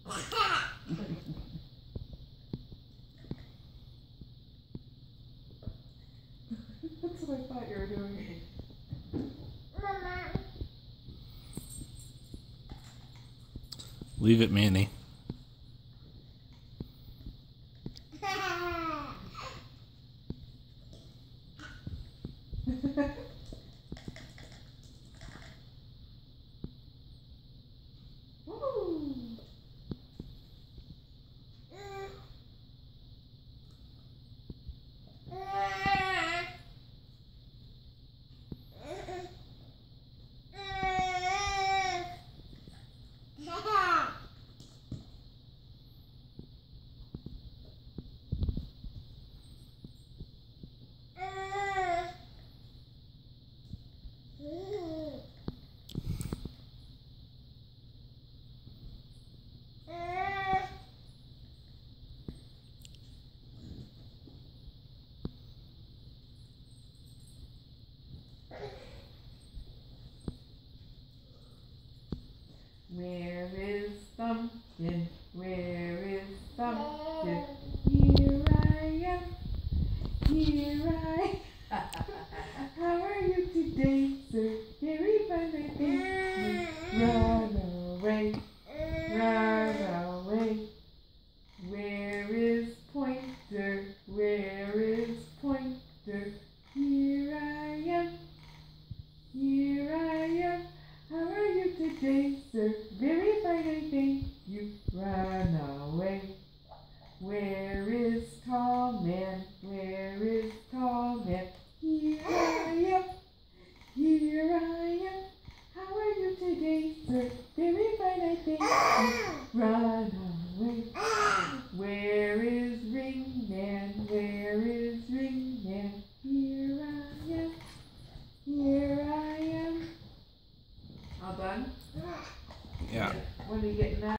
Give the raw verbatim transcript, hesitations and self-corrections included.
That's what I thought you were doing. Mama. Leave it, Manny. Where is Thumpkin? Where is Thumpkin? Here I am. Here I am. How are you today, sir? Very fine, I think. Run away. Run away. Where is Pointer? Where is Pointer? Here I am. Here I am. How are you today, sir? Very fine, I thank you. Run away. Where is Tall Man? Where is Tall Man? Here I am. Here I am. How are you today, sir? Very fine, I thank you. Run away. Where is Ring Man? Where is Ring Man? Here I am. Here I am. All done? Yeah. When are you getting that?